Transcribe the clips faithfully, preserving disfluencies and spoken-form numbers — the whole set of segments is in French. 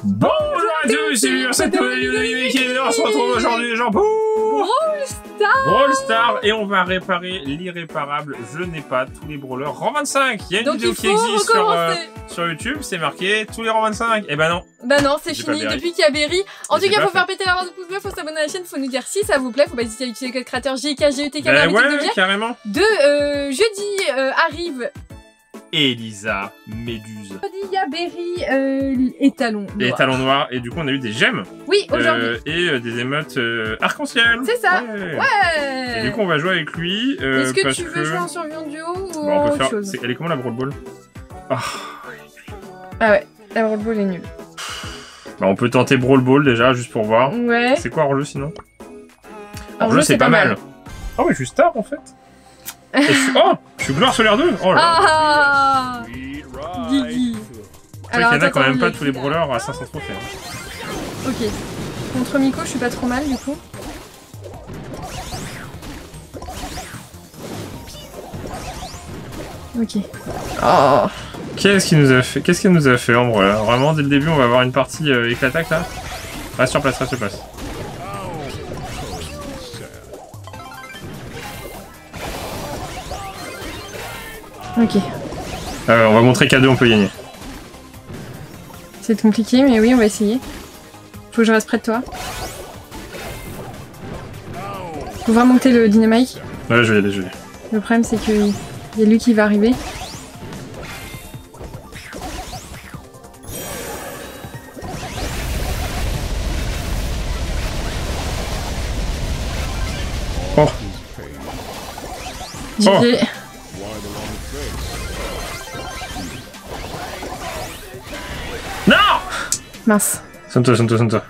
Bonjour à tous, c'est Mur, cette nouvelle vidéo qui est là, on se retrouve aujourd'hui, Jean pour Brawl Stars Brawl Stars, et on va réparer l'irréparable. Je n'ai pas tous les brawlers rang vingt-cinq. Il y a une Donc vidéo il qui faut existe sur, euh, recommencer. sur YouTube, c'est marqué tous les rangs vingt-cinq. Et ben non. Bah non, c'est J'ai pas fini Berry. depuis qu'il y a Berry. En J'ai tout cas, pas faut fait. faire péter la barre de pouce bleu, faut s'abonner à la chaîne, faut nous dire si ça vous plaît, faut pas hésiter à utiliser le code créateur J K G U T K Ben de ouais, carrément. De euh, jeudi euh, arrive. Elisa, Méduse. Jeudi, il y a Berry euh, et Talon. Et Noir. talons noirs, et du coup on a eu des gemmes. Oui, aujourd'hui. euh, et euh, des émotes euh, arc-en-ciel. C'est ça. Ouais. Ouais. Et du coup on va jouer avec lui. Euh, Est-ce que parce tu veux que... jouer en survie en duo ou Bon, on en peut autre faire... chose? c'est- Elle est comment la Brawl Ball? Ah. Ah ouais, la Brawl Ball est nulle. Bah, on peut tenter Brawl Ball déjà, juste pour voir. Ouais. C'est quoi hors-jeu sinon? Hors Hors-jeu jeu, c'est pas mal. Ah ouais, je suis star en fait. Et je suis... Oh, je suis gloire solaire deux. Oh là là. Ah Guigui. Il y en a attends, quand même il y pas a tous les qui, là brawlers à cinq cents trophées. Hein. Ok. Contre Miko, je suis pas trop mal du coup. Ok. Oh. Qu'est-ce qu'il nous a fait? Qu'est-ce qu'il nous a fait Ambre là? Vraiment dès le début on va avoir une partie euh, éclataque là. Reste sur place, reste sur place. Ok. Euh, on va montrer qu'à deux on peut gagner. C'est compliqué, mais oui, on va essayer. Faut que je reste près de toi. Faut vraiment monter le dynamite. Ouais, je vais y aller, je vais y aller. Le problème, c'est qu'il y a lui qui va arriver. Oh, J'ai Oh. fait- non! Mince. Sonne-toi, sonne-toi, sonne-toi.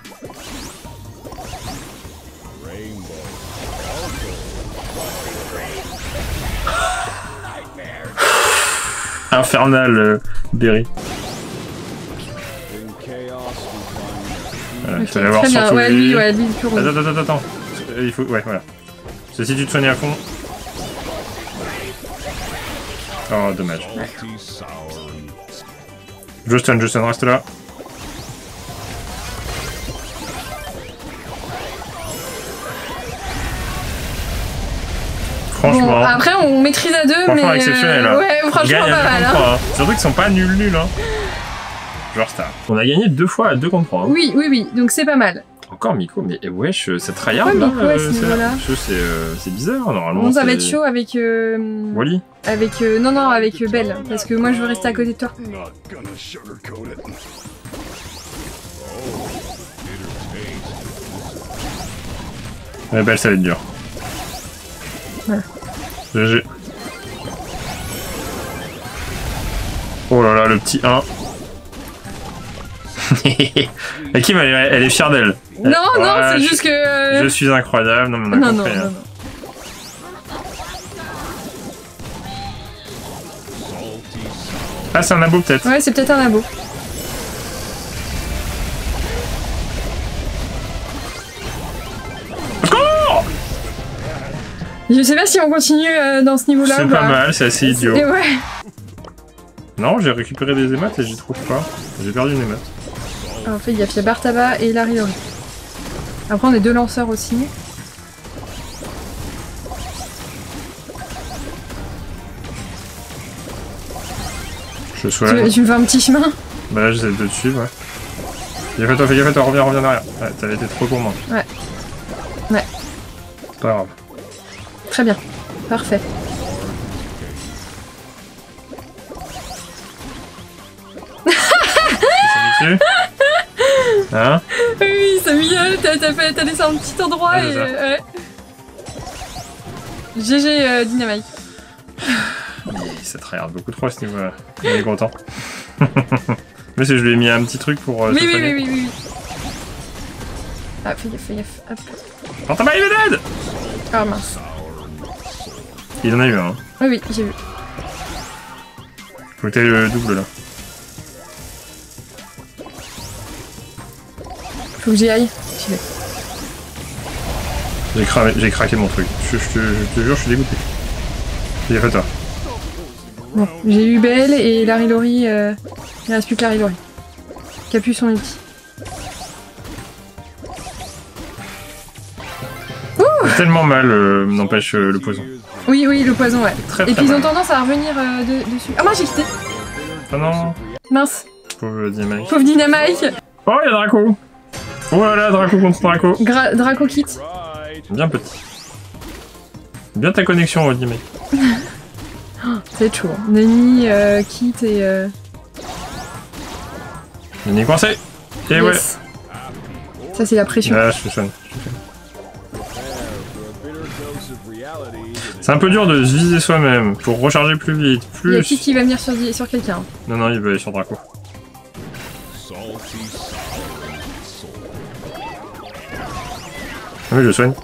Infernal euh, Berry. Voilà, Ok, tu vas l'avoir très bien. sur Ouais, tous lui, les- ouais, lui, le plus rouge. Attends, attends, attends, attends. Euh, Il faut... Ouais, voilà. C'est si tu te soignes à fond. Oh, dommage. Justin, Justin, reste là. Franchement, Bon, après, on maîtrise à deux, franchement mais. exceptionnel. euh, hein. Ouais, On franchement, gagne pas à mal. deux Hein. contre trois, hein. Surtout qu'ils sont pas nuls nuls. Hein. Genre star. On a gagné deux fois à deux contre trois. Hein. Oui, oui, oui, donc c'est pas mal. Encore Miko, mais eh, wesh, ça tryhard Ouais, là. Miko, à ce euh, c'est- niveau-là. je- C'est euh, c'est bizarre, normalement. Bon, ça va c'est- être chaud avec. Euh... Wally. Avec. Euh... Non, non, avec euh, Belle, parce que moi, je veux rester à côté de toi. Ouais, belle, ça va être dur. Voilà. G G. Oh là là, le petit un. Et Kim, elle, est- elle est fière d'elle. Non, non, Ouais, c'est je- juste que. euh, Je suis incroyable, non mais on a Non, non, compris. non, hein. non. Ah, c'est un abo peut-être. Ouais, c'est peut-être un abo. Oh, Je sais pas si on continue euh, dans ce niveau-là c'est ou pas pas. mal, c'est assez idiot. Et ouais. Non, j'ai récupéré des émates et j'y trouve pas. J'ai perdu une émate. Alors, fais gaffe, il y a Bartaba et Larry Lori. Après, on est deux lanceurs aussi. Je Tu, soigne. tu me fais un petit chemin? Bah là, j'essaie de te suivre, ouais. Fais gaffe à toi, fais gaffe à toi, reviens, reviens derrière. Ouais, t'avais été trop gourmand. Ouais. Ouais. C'est pas grave. Très bien. Parfait. Ça m'est dessus. Hein? Oui, c'est mignonne, t'as t'as fait- t'as laissé un petit endroit Ah, c'est et. ça. euh, ouais. G G euh, Dynamite. Ça tryhard beaucoup trop à ce niveau-là. On est content. Mais c'est je lui ai mis un petit truc pour. Euh, Oui, se oui, soigner. oui, oui, oui. Ah, fais gaffe, fais gaffe. Hop. Quand t'as pas il est dead! Ah mince. Il en a eu un. Hein. Oui, oui, j'ai vu. Faut que t'aies le double là. Faut que j'y aille. J'y vais. J'ai cramé, j'ai craqué mon truc. Je, je te, je te jure, je suis dégoûté. Fais gaffe à toi. Bon, j'ai eu Belle et Larry Lori. Euh... Il reste plus que Larry Lori. Qui a pu son ulti. Tellement mal, euh, n'empêche euh, le poison. Oui, oui, le poison, ouais. Très, Et très puis ils mal. ont tendance à revenir euh, de- dessus. Ah, moi j'ai quitté. Oh non, Mince. pauvre Dynamite. Pauvre Dynamite. Oh, il y a Draco. Voilà, Draco contre Draco. Gra Draco quitte. Bien petit. Bien ta connexion, Dynamite. C'est chaud. Nani, euh, quitte et... Euh... Il est coincé. Et ouais. Yes. Ça c'est la pression. Ah, je suis fan. C'est un peu dur de se viser soi-même pour recharger plus vite. Il y a Plus. qui qui va venir sur, sur quelqu'un. Non, non, il veut aller sur Draco. Ah oui, je le soigne.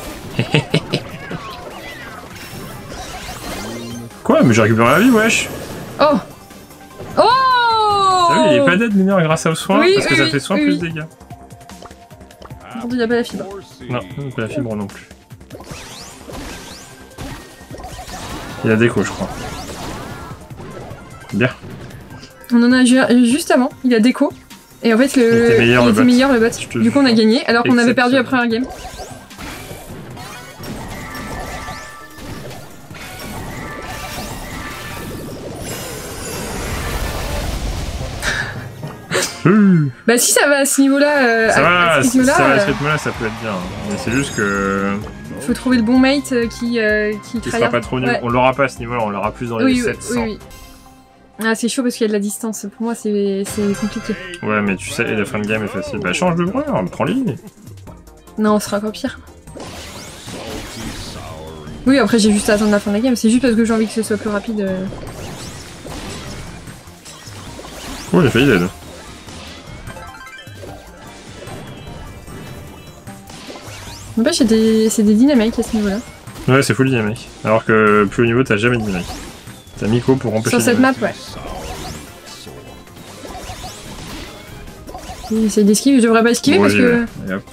Quoi? Mais j'ai récupéré la vie, wesh! Oh. Oh. Ah oui, il est pas dead mineur grâce au soin, Oui, parce que oui, ça oui, fait soin oui, plus oui. de dégâts. Par contre, il n'y a pas la fibre. Non, pas la fibre non plus. Il a déco, je crois. Bien. On en a ju juste avant. Il a déco. Et en fait, le, Il était meilleur, il le était bot. meilleur le bot. Je te Du coup, on a jure. gagné, alors qu'on avait perdu Exceptionnel. après un game. Ouh. Bah si ça va à ce niveau-là, euh, Ça à, va, à ce ça rythme-là, va à euh, ce rythme-là, ça peut être bien. Mais c'est juste que. faut trouver le bon mate euh, qui euh, qui, Qui tryhard. sera pas trop nul. Ouais. On l'aura pas à ce niveau-là, on l'aura plus dans les Oui, oui, sept cents. oui, oui. Ah, c'est chaud parce qu'il y a de la distance. Pour moi, c'est c'est compliqué. Ouais, mais tu sais, la fin de game est facile. Bah, change de breur, prends-les. Non, on sera encore pire. Oui, après, j'ai juste à attendre la fin de la game. C'est juste parce que j'ai envie que ce soit plus rapide. euh. Oh, j'ai failli dead. N'empêche, c'est des, c'est des dynamiques à ce niveau-là. Ouais, c'est full dynamique. Alors que plus haut niveau, t'as jamais de dynamique. T'as Miko pour empêcher Sur cette le map, ouais. Il essaye d'esquiver, je devrais pas esquiver Bon, parce j'y que... vais. Et hop.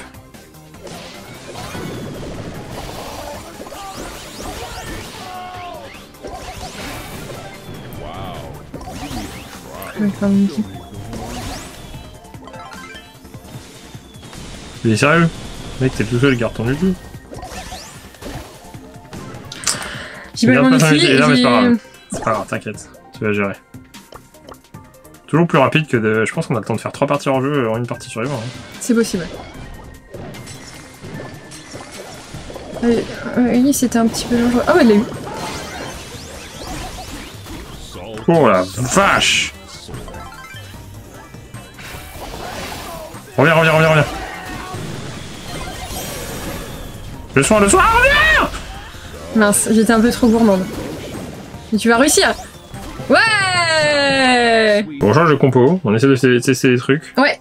Ouais, enfin, Mickey. Il est sérieux? Mec, t'es tout seul, garde ton ulti. J'ai pas Garde mon pas ton ulti ulti, et non, mais c'est pas grave. j'ai... C'est pas grave, t'inquiète. Tu vas gérer. Toujours plus rapide que de... Je pense qu'on a le temps de faire trois parties en jeu en une partie survivante. Hein. C'est possible. Ouais, ouais, oui, c'était un petit peu dangereux. Ah ouais, il l'a eu. Oh la vache! Reviens, reviens, reviens, reviens! Le soin, le soin, reviens! Mince, j'étais un peu trop gourmande. Mais tu vas réussir. Ouais. Bon, on change de compo, on essaie de tester des trucs. Ouais.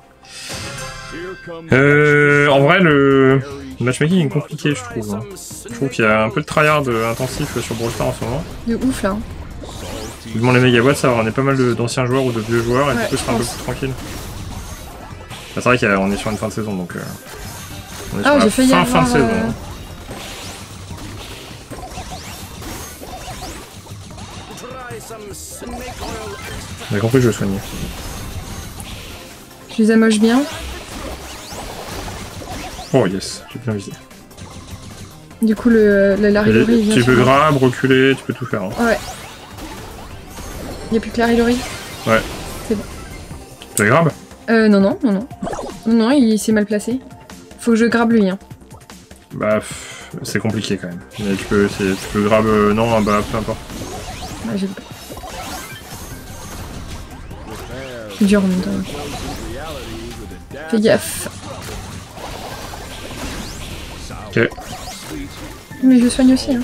Euh, en vrai, le matchmaking est compliqué, je trouve. Hein. Je trouve qu'il y a un peu de tryhard intensif sur Brawl Stars en ce moment. De ouf là. Je demande les mégawatts, ça va, on est pas mal d'anciens joueurs ou de vieux joueurs, et Ouais, du coup, ce je sera un peu pense. plus tranquille. Bah, c'est vrai qu'on est sur une fin de saison, donc... Euh, on est Ah, sur j'ai la failli fin, avoir... fin de saison. euh, J'ai compris que je le soignais. Je les amoche bien. Oh yes, j'ai bien visé. Du coup, le, le Larry Et Lori, il vient tu sur peux moi. grab, reculer, tu peux tout faire. Hein. Ouais. Y'a plus que Larry Lori. Ouais. C'est bon. Tu veux grab? Euh, non, non, non, non. Non, non, il s'est mal placé. Faut que je grabe lui, hein. Bah, pff, c'est compliqué quand même. Mais tu peux, tu peux grab, euh, non, bah, peu importe. Ah, j'ai pas. C'est dur en même temps. Fais gaffe. Ok. Mais je soigne aussi, hein.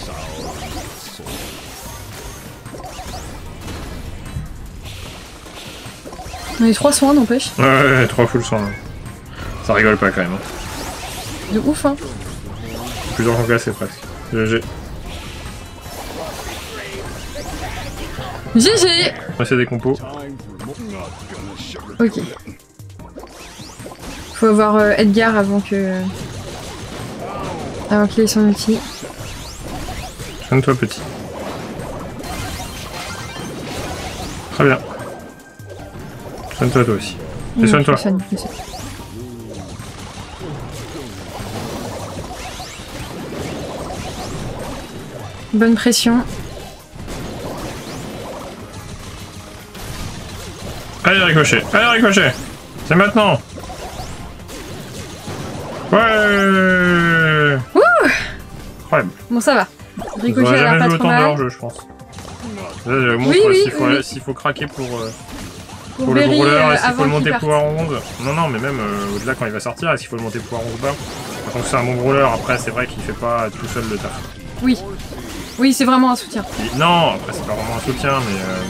On est trois soins, n'empêche. Ouais, ouais, ouais, trois full soins. Ça rigole pas quand même. Hein. De ouf, hein. Plusieurs gens cassés presque. G G. G G. On essaie des compos. Ok. Faut avoir euh, Edgar avant que... Avant qu'il ait son outil. Soigne-toi petit. Très bien. Soigne-toi toi aussi. Fais soigne-toi. Soigne, fais soigne. Bonne pression. Allez, ricochet. Allez, ricochet. C'est maintenant. Ouais. Ouh. Incroyable. Bon, ça va. Ricochet J'aurais a l'air jamais pas joué trop autant de mal. hors-jeu, je pense. Là, je montre Oui, oui, s'il faut, oui. s'il faut craquer pour, euh, Pour, pour le Berry, brawler, euh, est-ce qu'il faut avant le qu'il monter parte. pouvoir onze. Non, non, mais même euh, au-delà quand il va sortir, est-ce qu'il faut le monter pouvoir onze bas. Tant que c'est un bon brawler, après, c'est vrai qu'il fait pas tout seul le taf. Oui. Oui, c'est vraiment un soutien. Et non, après, c'est pas vraiment un soutien, mais... Euh...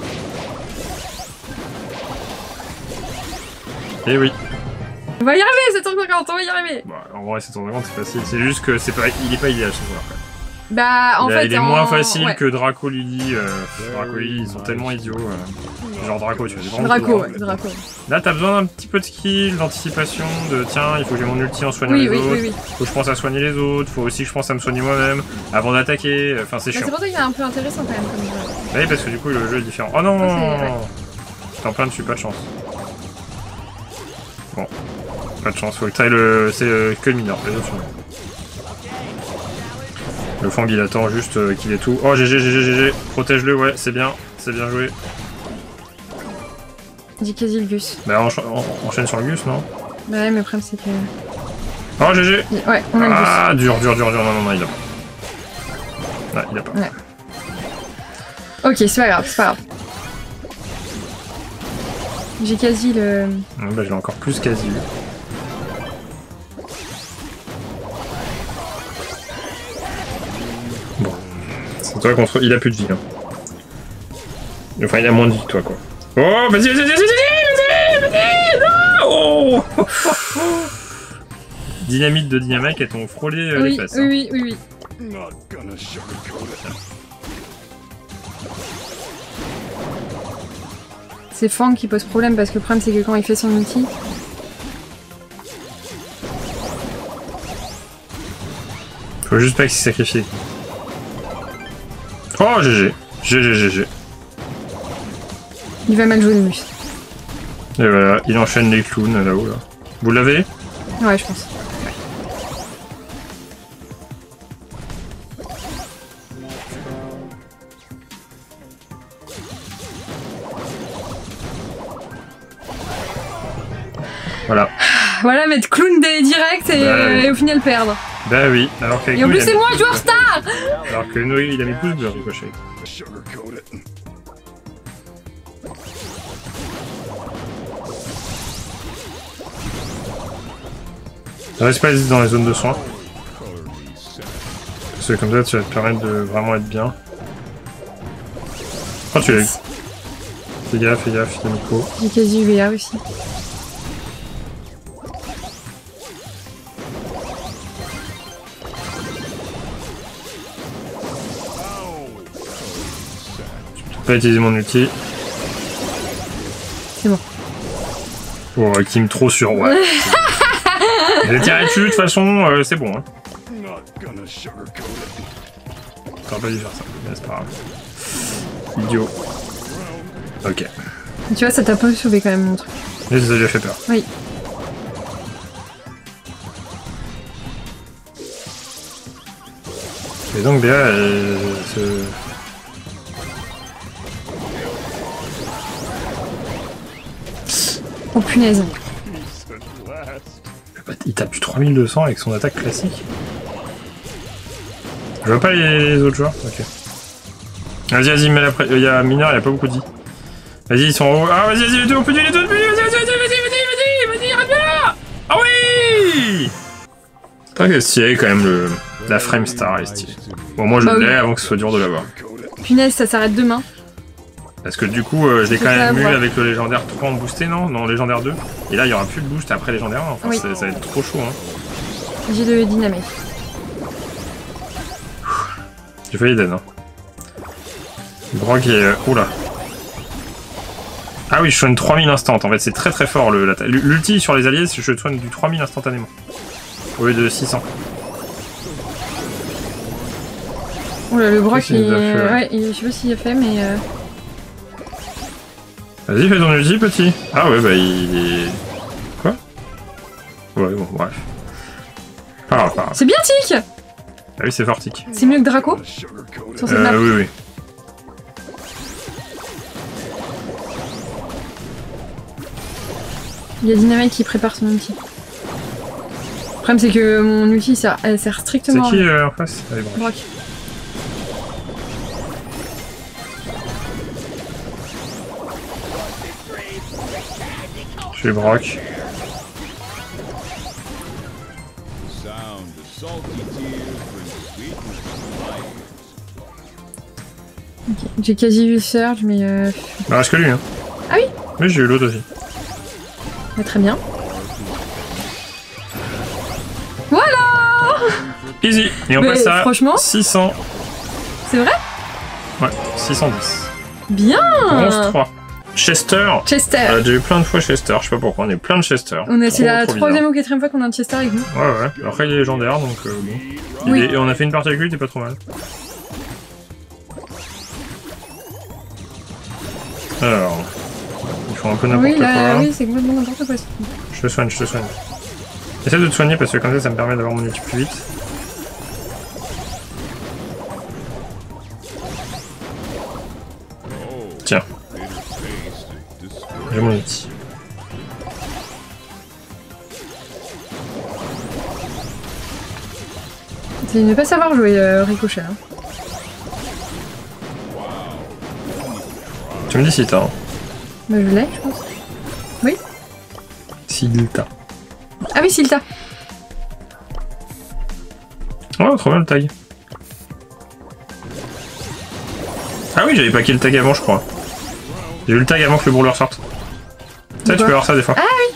Eh oui. On va y arriver, sept cent cinquante, on va y arriver. Bah, en vrai, sept cent cinquante, c'est facile. C'est juste que c'est pas... il est pas idéal, ce joueur. Bah, en il, fait, il est en... moins facile ouais. que Draco Lily. Euh, Draco Lily, ils sont tellement idiots. Euh, genre Draco, tu vois. Vraiment Draco, tout ouais, Draco. Là, t'as besoin d'un petit peu de skill, d'anticipation, de tiens, il faut que j'ai mon ulti en soignant Oui, les oui, autres. oui, oui. Faut que je pense à soigner les autres. Faut aussi que je pense à me soigner moi-même avant d'attaquer. Enfin, c'est Bah, chiant. c'est pour ça qu'il est un peu intéressant quand même comme jeu. Oui, parce que du coup, le jeu est différent. Oh non, Ah, c'est- ouais. t'es en plein dessus, pas de chance. Bon, pas de chance. Faut que t'ailles le. C'est euh, que le mineur. Les autres sont là. Le Fang il attend juste euh, qu'il ait tout. Oh G G G G G G. Protège-le, ouais, c'est bien. C'est bien joué. Dis quasi le Gus. Bah encha en enchaîne sur le Gus, non? Bah ouais, mais le problème c'est que... Oh G G. Ouais, on a le Gus. Ah dur, dur, dur, dur. Non, non, non, il a pas. Ah, il a pas. Ouais. Ok, c'est pas grave, c'est pas grave. J'ai quasi le... Ah, bah je l'ai encore plus quasi eu. Bon. C'est toi contre... Il a plus de vie, hein. Enfin, il a moins de vie que toi, quoi. Oh, vas-y, vas-y, vas-y, vas-y, vas-y, vas-y, non oh Dynamite de Dynamite, elles t'ont frôlé euh, Oui, les fesses. oui, hein. oui, oui, oui. C'est Fang qui pose problème parce que le problème c'est que quand il fait son ulti... Faut juste pas qu'il s'est sacrifié. Oh, G G. G G, G G. Il va mal jouer le mus. Et voilà, il enchaîne les clowns là-haut, là. Vous l'avez? Ouais, je pense. Voilà. Voilà, mettre clown des direct et, Bah, euh, oui. et au final perdre. Bah oui, alors qu'avec Et en nous, plus il a c'est mis- moi, joueur star. Alors que nous, il a mis pouce bleu, Ricochet. Reste pas dans les zones de soins. Parce que comme ça, tu vas te permettre de vraiment être bien. Oh, tu l'as eu. Fais gaffe, fais gaffe, il y a Nico. J'ai quasi eu V A aussi. Je peux pas utiliser mon ulti. C'est bon. Oh, Kim trop sûr, ouais. J'ai tiré dessus, de toute façon, euh, c'est bon. Hein. T'aurais pas dû faire ça, mais c'est pas grave. Idiot. Ok. Tu vois, ça t'a pas sauvé quand même mon truc. Mais ça lui a fait peur. Oui. Et donc Béa, elle se... Oh punaise. Il tape du trois mille deux cents avec son attaque classique. Je vois pas les autres joueurs. Ok. Vas-y, vas-y, mets la pré... Il y a Mineur, il y a pas beaucoup de vie. Vas-y, ils sont en haut. Ah, vas-y, vas-y, les deux, on peut tuer les deux, vas-y, vas-y, vas-y, vas-y, vas-y, vas-y, vas-y, reste bien là. Ah oui. Pas que stylé quand même, le... la frame star est stylée. Bon, moi je Bah oui. l'ai avant que ce soit dur de l'avoir. Punaise, ça s'arrête demain. Parce que du coup, euh, je l'ai Faut quand même eu l'avoir. avec le légendaire trois en boosté, non? Non, légendaire deux. Et là, il y aura plus de boost après légendaire un. Enfin, Oui. ça, ça va être trop chaud, hein. J'ai le dynamite. J'ai failli dead, hein. Grog est... Euh... Oula. Ah oui, je soigne trois mille instant. En fait, c'est très très fort le l'atta- l'ulti sur les alliés, je soigne du trois mille instantanément. Au lieu de six cents. Oh là, le Brock, Qu'est-ce qu'il il... nous a fait, ouais. ouais, il... je sais pas s'il a fait, mais... Euh... Vas-y, fais ton ulti, petit. Ah ouais, bah il... Quoi? Ouais, bon, bref. Pas grave, pas grave. C'est bien Tic. Ah oui, c'est fort, Tic. C'est mieux que Draco sur cette map. Euh, oui, oui. Il y a Dynamite qui prépare son ulti. Le problème c'est que mon ulti ça, elle sert C'est strictement qui à rien. euh, en face? Allez, bon. Brock. Je suis Brock. Okay. J'ai quasi eu le Surge mais euh... Il reste que lui, hein. Ah oui. Mais j'ai eu l'autre aussi. Ouais, très bien. Voilà. Easy. Et on Mais passe à franchement, six cents. c'est vrai. Ouais, six cent dix. Bien. onze trois. Chester. Chester. On a déjà eu plein de fois Chester, je sais pas pourquoi, on est plein de Chester. On a, c'est Trop, la trop troisième bizarre. ou quatrième fois qu'on a un Chester avec nous. Ouais, ouais. Après, il est légendaire, donc euh, bon. Il Oui. est- Et on a fait une partie avec lui, il était pas trop mal. Alors. Ils font un peu n'importe Oui, là, quoi. oui, c'est complètement n'importe quoi. Je te soigne, je te soigne. Essaie de te soigner parce que comme ça, ça me permet d'avoir mon ulti plus vite. Tiens. J'ai mon ulti. C'est ne pas savoir jouer euh, Ricochet. Hein. Tu me dis si t'as. Hein. Bah, je l'ai, je pense. Oui. S'il t'a. Ah oui, Silta. Oh, trop bien le tag. Ah oui, j'avais pas kill le tag avant, je crois. J'ai eu le tag avant que le brûleur sorte. Tu sais, tu peux avoir ça des fois. Ah oui.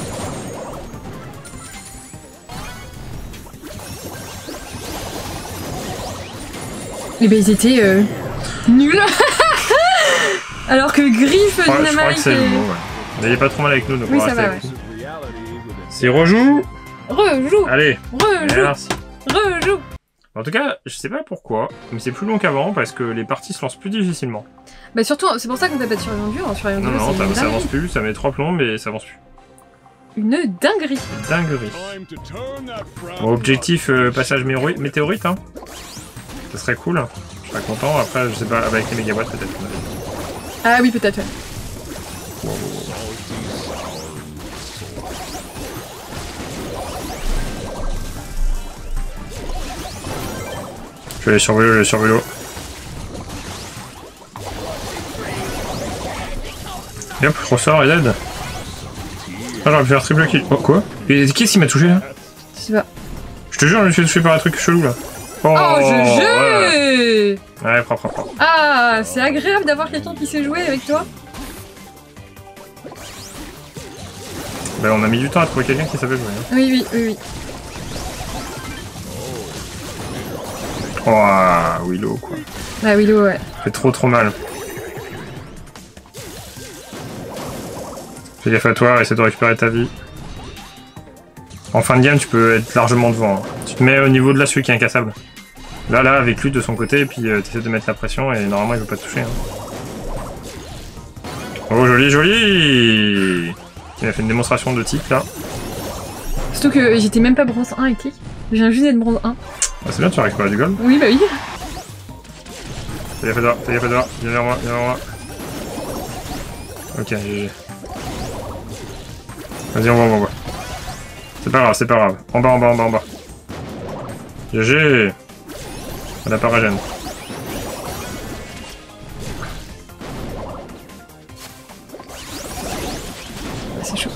Et ben ils étaient euh, nuls. Alors que Griff, Ouais, je crois que Dynamite c'est le et... mot, ouais. Mais il est pas trop mal avec nous, donc Oui, on va ça rester va, avec lui. C'est rejoue. Rejoue. Allez, Rejoue. merci. Rejoue. En tout cas, je sais pas pourquoi, mais c'est plus long qu'avant parce que les parties se lancent plus difficilement. Bah surtout, c'est pour ça qu'on t'a pas de survendu. En survendu, Non, non, c'est ça, une ça avance dinguerie. plus, ça met trois plombs, mais ça avance plus. Une dinguerie. Dinguerie. Bon, objectif, euh, passage méro- météorite, hein. Ça serait cool. Je serais content. Après, je sais pas, avec les mégawatts peut-être. Ah oui, peut-être. Ouais. Je vais aller sur vélo, je vais aller sur vélo. Et hop, je ressors et dead. Ah, j'aurais pu faire triple kill. Oh, quoi? Et qu'est-ce qui m'a touché là? Je sais pas. Je te jure, je me suis fait toucher par un truc chelou là. Oh, Oh, je ouais. jeu. Ouais, propre, propre. Ah, c'est agréable d'avoir quelqu'un qui sait jouer avec toi. Bah, on a mis du temps à trouver quelqu'un qui savait jouer. Hein. Oui, oui, oui, oui. Oh, Willow quoi. Bah Willow, ouais. Ça fait trop trop mal. Fais gaffe à toi, essaie de récupérer ta vie. En fin de game, tu peux être largement devant. Hein. Tu te mets au niveau de là, celui qui est incassable. Là, là, avec lui de son côté, et puis euh, tu essaies de mettre la pression, et normalement, il veut pas te toucher. Hein. Oh, joli, joli! Il a fait une démonstration de type, là. Surtout que j'étais même pas bronze un avec clic. Je viens juste d'être bronze un. Ah, c'est bien, tu vas récupérer du gold. Oui, bah oui. Fais gaffe à toi, fais gaffe à toi. Viens vers moi, viens vers moi. Ok, G G. Vas-y, on va, on va. C'est pas grave, c'est pas grave. En bas, en bas, en bas, en bas. G G. On a pas régène. C'est chaud.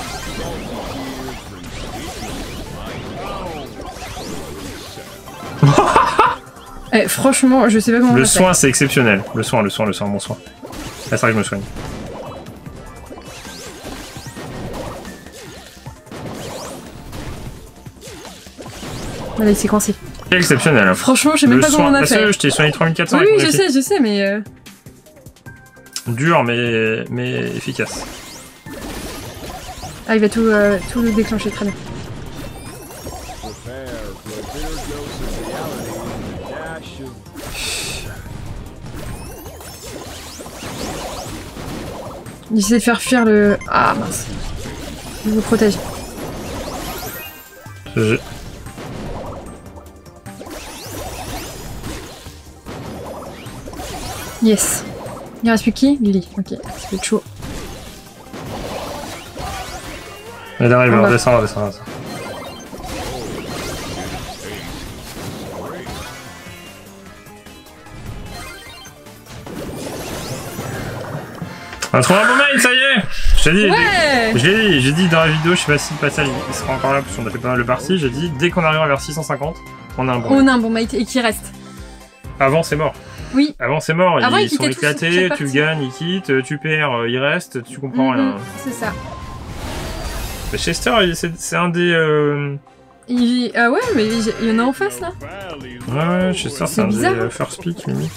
Eh, franchement, je sais pas comment on Le va faire. soin, c'est exceptionnel. Le soin, le soin, le soin, bon soin. Là, c'est vrai que je me soigne. Voilà, il s'est coincé. Exceptionnel. Franchement, je sais même Le pas comment soin, on a parce fait. que je t'ai soigné trois mille quatre cents Oui, avec oui, mon je ulti. sais, je sais, mais... Euh... Dur, mais, mais efficace. Ah, il va tout, euh, tout déclencher, très bien. J'essaie de faire fuir le... Ah mince. Je vous protège. Je... Yes. Il reste plus qui? Lily. Ok, ça fait chaud. Elle arrive, On on va. redescend, on redescend, on redescend. On a trouvé un bon mail, ça y est! Je t'ai dit, Ouais. je l'ai dit, j'ai dit dans la vidéo, je sais pas si Pascal il, il sera encore là parce qu'on a fait pas mal de parties, j'ai dit dès qu'on arrivera vers six cent cinquante, on a un bon On mail. a un bon mate et qui reste. Avant c'est mort. Oui. Avant c'est mort, Avant, ils, ils sont quittaient tous éclatés, chaque tu partie. gagnes, ils quittent, tu perds, euh, ils restent, tu comprends rien. Mhm, c'est ça. Mais Chester, il- c'est c'est un des... Euh... Il... Ah ouais, mais il y en a en face là. Ouais, ouais, Chester c'est C'est un bizarre, des hein. euh, first pick limite.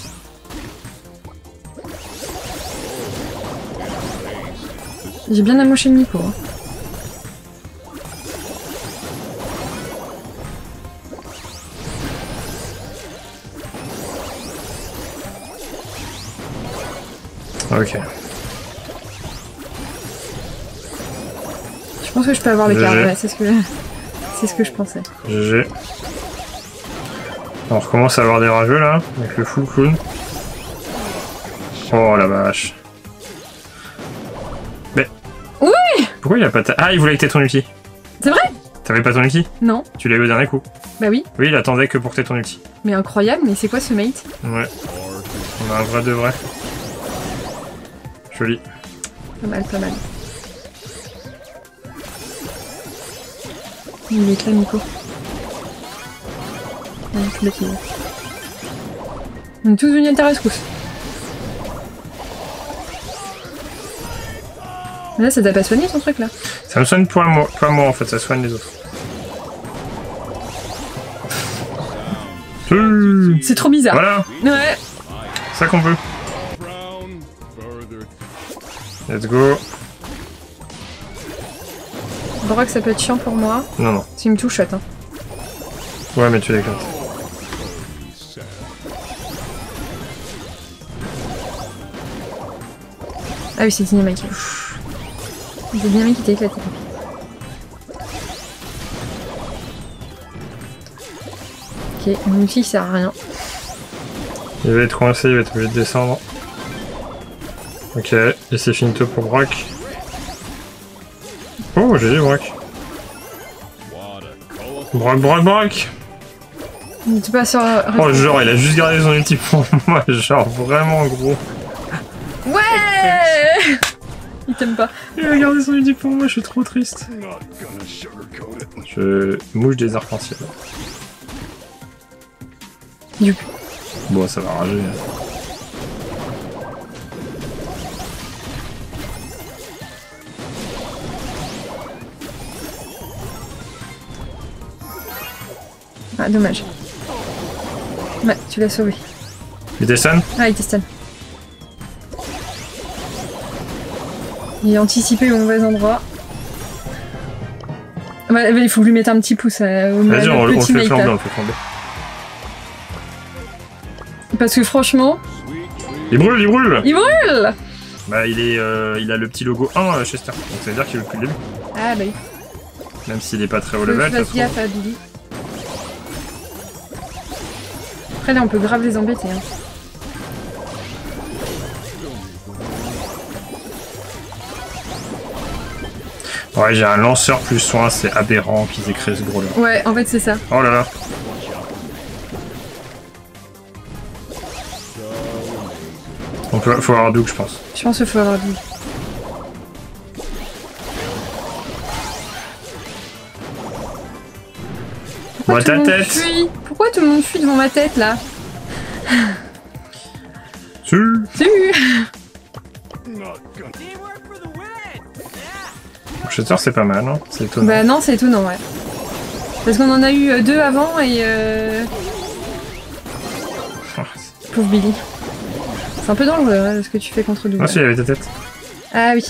J'ai bien amoché le micro. Hein. Ok. Je pense que je peux avoir le G quart. G. Ouais, c'est ce que... c'est ce que je pensais. G G. On recommence à avoir des rageux là, avec le full clown. Oh la vache. Mais... Oui. Pourquoi il a pas ta... Ah, il voulait que t'aies ton ulti. C'est vrai? T'avais pas ton ulti? Non. Tu l'as eu au dernier coup. Bah oui. Oui, il attendait que pour que t'aies ton ulti. Mais incroyable, mais c'est quoi ce mate? Ouais. On a un vrai de vrai. Joli. Pas mal, pas mal. Il est là, Nico. Ouais, je suis bête, il est. On est tous venus à ta rescousse. Là, ça t'a pas soigné ton truc là? Ça me soigne pas moi, pas moi en fait, ça soigne les autres. Mmh. C'est trop bizarre. Voilà, Ouais. c'est ça qu'on veut. Let's go. Brock, ça peut être chiant pour moi. Non, non. C'est une touchette. Hein. Ouais, mais tu l'éclates. Ah oui, c'est Dynamite. C'est Dynamite qui t'a éclaté. Ok, mon outil il sert à rien. Il va être coincé, il va être obligé de descendre. Ok, et c'est finito pour Brock. Oh, j'ai dit Brock. Brock, Brock, Brock. Tu pas sur. Oh, genre, il a juste gardé son ulti pour moi, genre vraiment gros. Ouais. Il t'aime pas. Il a gardé son ulti pour moi, je suis trop triste. Je mouche des arcs-en-ciel. Youp. Bon, ça va rager. Ah, dommage. Ouais, tu l'as sauvé. Il descend? Ah, il te stun. Il est anticipé au mauvais endroit. Ouais, il faut lui mettre un petit pouce euh, au Vas-y, on, on le petit fait mate, flamber, là. on le fait flamber. Parce que franchement, Il brûle, il brûle! il brûle. Bah, il est, euh, il a le petit logo un euh, Chester, donc ça veut dire qu'il est depuis le début. Ah bah oui. Même s'il est pas très haut Faut que level, je ça fasse se trouve. gaffe à Billy. Après là on peut grave les embêter. Hein. Ouais, j'ai un lanceur plus soin, c'est aberrant qu'ils aient créé ce gros là. Ouais, en fait c'est ça. Oh là là. On peut, faut avoir Doug, je pense. Je pense qu'il faut avoir Billy. Pourquoi Moi, tout ta le monde tête. fuit? Pourquoi tout le monde fuit devant ma tête là? Si. Salut. Chester, c'est pas mal, hein. C'est étonnant. Bah non, c'est étonnant, ouais. Parce qu'on en a eu euh, deux avant et euh... Pauvre Billy. C'est un peu dangereux hein, ce que tu fais contre Doug. Ah si, il avait ta tête. Ah oui.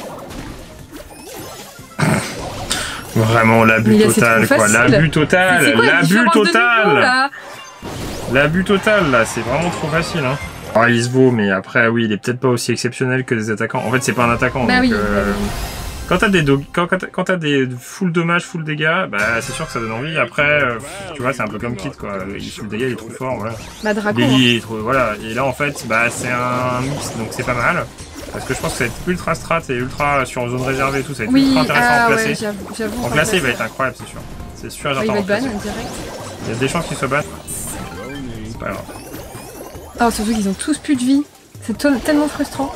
Vraiment l'abus Mais là, c'est total, trop quoi. facile. L'abus total, C'est quoi la l'abus différence de niveau, total. là? L'abus total, là, c'est vraiment trop facile, hein. Ah, il se vaut, mais après, oui, il est peut-être pas aussi exceptionnel que des attaquants. En fait, c'est pas un attaquant. Bah donc, oui. euh, bah oui. Quand t'as des, do... quand, quand, quand t'as des full dommages, full dégâts, bah c'est sûr que ça donne envie. Après, euh, tu vois, c'est un peu comme Kit, quoi. Il full dégâts, il est trop fort, voilà. Bah Draco. Lily, hein. il est trop... voilà. Et là, en fait, bah c'est un mix, donc c'est pas mal. Parce que je pense que ça va être ultra strat et ultra sur zone réservée et tout, ça va être Oui, ultra intéressant ah à ouais, placer. j'avoue. j'avoue, En classé, il va être incroyable, c'est sûr. C'est sûr, Ah, il j'entends. va être ban direct. Il y a des chances qu'il soit ban. C'est pas grave. Ah, surtout qu'ils ont tous plus de vie. C'est tellement frustrant.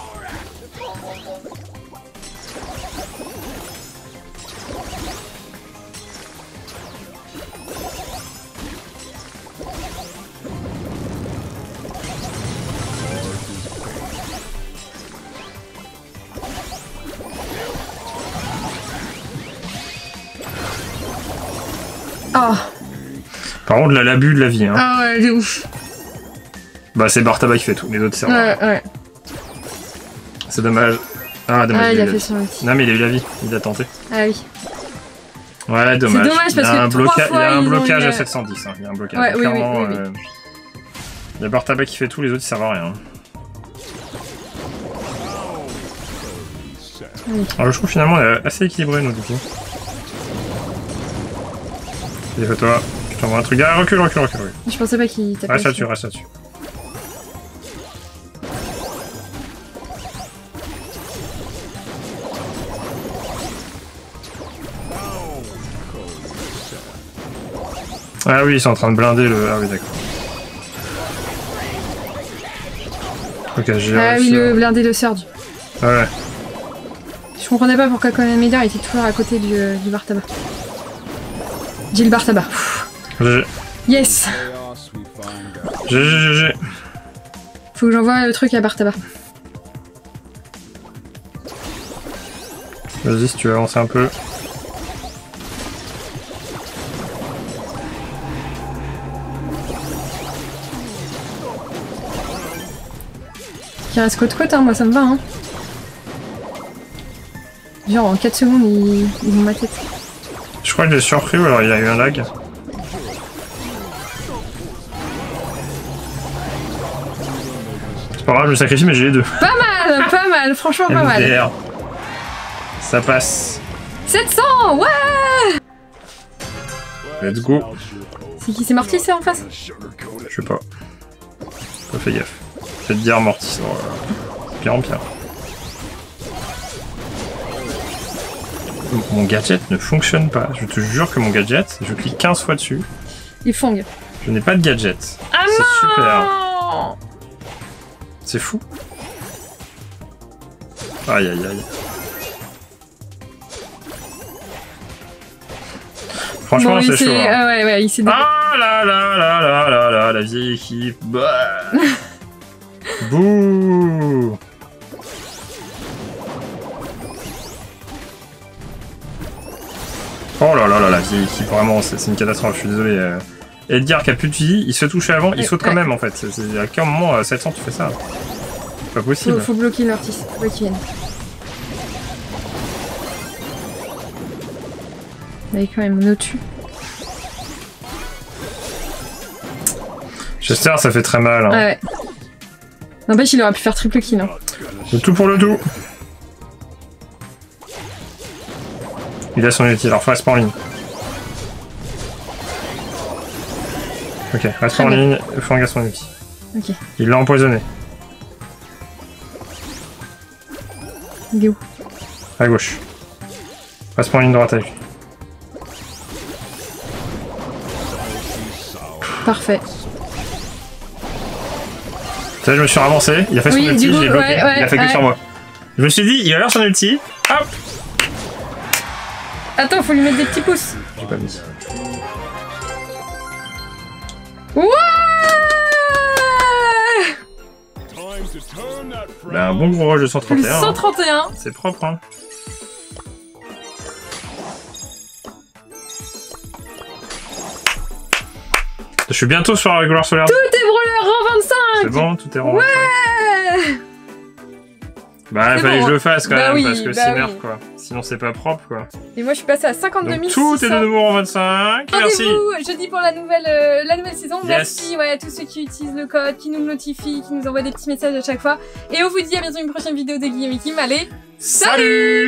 Ah. Par contre, là, l'abus de la vie, hein. Ah ouais, de ouf. Bah, c'est Bartaba qui fait tout, les autres servent. Ouais, ouais. C'est dommage. Ah, dommage. Ah, il a a eu fait la son ulti. vie. Non, mais il a eu la vie, il a tenté. Ah oui. Ouais, dommage. C'est dommage parce il a que un trois bloca... fois, il a un ils ont blocage eu la- à sept cent dix. Hein. Il y a un blocage. Ouais, oui, oui, Clairement, oui, oui. euh, il y a Bartaba qui fait tout, les autres ils servent à rien. Oui. Alors, je trouve finalement elle est assez équilibrée, nous, du coup. Et toi, je t'envoie un truc. Ah, recule, recule, recule. recule. Je pensais pas qu'il tapait. Reste là-dessus, reste là-dessus. Ah oui, ils sont en train de blinder le... Ah oui, d'accord. Ok, j'ai Ah oui, réussi, le hein. blindé de Surge. Ouais. Je comprenais pas pourquoi Conan Media était toujours à côté du, euh, du Bartaba. J'ai le Bartaba. G G. Yes. G G, G G. Faut que j'envoie le truc à Bartaba. Vas-y, si tu veux avancer un peu. Qui reste côte-côte, hein, moi ça me va. Hein. Genre en quatre secondes, ils, ils ont ma tête. Je crois que j'ai surpris ou alors il y a eu un lag. C'est pas grave, je me sacrifie, mais j'ai les deux. Pas mal, pas mal, franchement pas mal. M D R. Ça passe. sept cents, ouais. Let's go. C'est qui, c'est Mortis ça en face? Je sais pas. Pas fait gaffe. Je vais te dire Mortis. Oh là là. Pire en pire. Mon gadget ne fonctionne pas. Je te jure que mon gadget, je clique quinze fois dessus. Il fong. Je n'ai pas de gadget. Ah C'est non super. C'est fou. Aïe aïe aïe. Franchement, Bon, il c'est s'est- chaud. Hein. ah ouais, ouais, il s'est... Ah là là là là là là, la vieille équipe. Bah. Bouh. Oh là là là, la vieille équipe, vraiment, c'est c'est une catastrophe, je suis désolé. euh. Edgar qui a plus de vie, il se touche avant, il Ouais, saute quand ouais. même en fait. C'est- c'est- À quel moment, à sept cents, tu fais ça? C'est pas possible. Faut, faut bloquer le Mortis, faut pas qu'il vienne. Mais quand même, on est au-dessus. Chester, ça fait très mal. Hein. Ah ouais. N'empêche, il aurait pu faire triple kill. Hein. Le tout pour le tout. Il a son ulti, alors reste pas en ligne. Ok, reste Très en bien. ligne, Fang a son ulti. Ok, Il l'a empoisonné. il est où? À gauche. Reste pas en ligne droite avec lui. Parfait. Ça, je me suis avancé, il a fait son Oui, ulti, du coup, j'ai bloqué, ouais, ouais, il a fait que ouais. sur moi. Je me suis dit, il va faire son ulti, hop. Attends, faut lui mettre des petits pouces. J'ai pas mis. Ouais. Bah, un bon gros rush de cent trente Plus et un. hein. cent trente et un. C'est propre, hein. Je suis bientôt sur la gloire solaire. Tout est brûleur en vingt-cinq. C'est bon, tout est rendu. Ouais. Bah, il fallait bon, que je le fasse quand bah même, oui, parce que bah c'est oui. merde, quoi. Sinon, c'est pas propre, quoi. Et moi, je suis passée à cinquante-deux mille Donc, six cents. tout est de nouveau en vingt-cinq. Merci. Rendez-vous jeudi pour la nouvelle, euh, la nouvelle saison. Yes. Merci ouais, à tous ceux qui utilisent le code, qui nous notifient, qui nous envoient des petits messages à chaque fois. Et on vous dit à bientôt une prochaine vidéo de Guillaume et Kim. Allez, Salut!